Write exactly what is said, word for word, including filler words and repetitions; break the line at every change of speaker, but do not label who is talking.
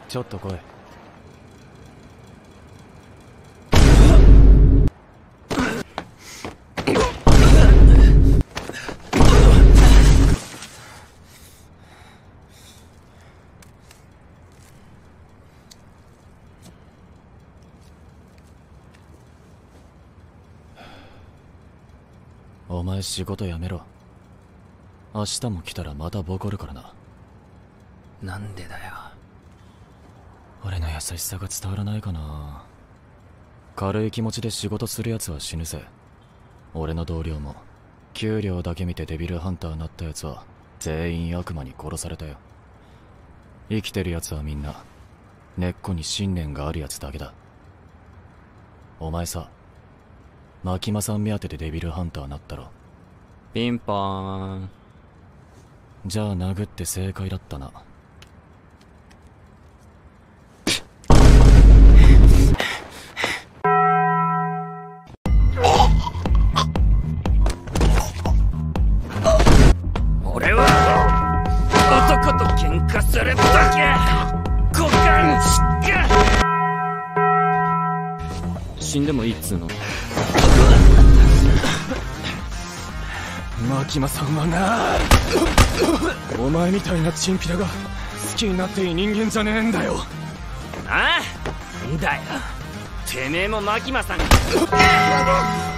ちょっと来い。お前仕事やめろ。明日も来たらまたボコるからな。
なんでだよ。
俺の優しさが伝わらないかな。軽い気持ちで仕事するやつは死ぬぜ。俺の同僚も給料だけ見てデビルハンターになったやつは全員悪魔に殺されたよ。生きてるやつはみんな根っこに信念があるやつだけだ。お前さ、牧間さん目当てでデビルハンターになったろ。
ピンポーン。
じゃあ殴って正解だったな。
俺は男と喧嘩するだけ股間しか死んでもいいっつうの。
牧間さんはな、お前みたいなチンピラが好きになっていい人間じゃねえんだよ。
ああ、んだよ。てめえも牧間さん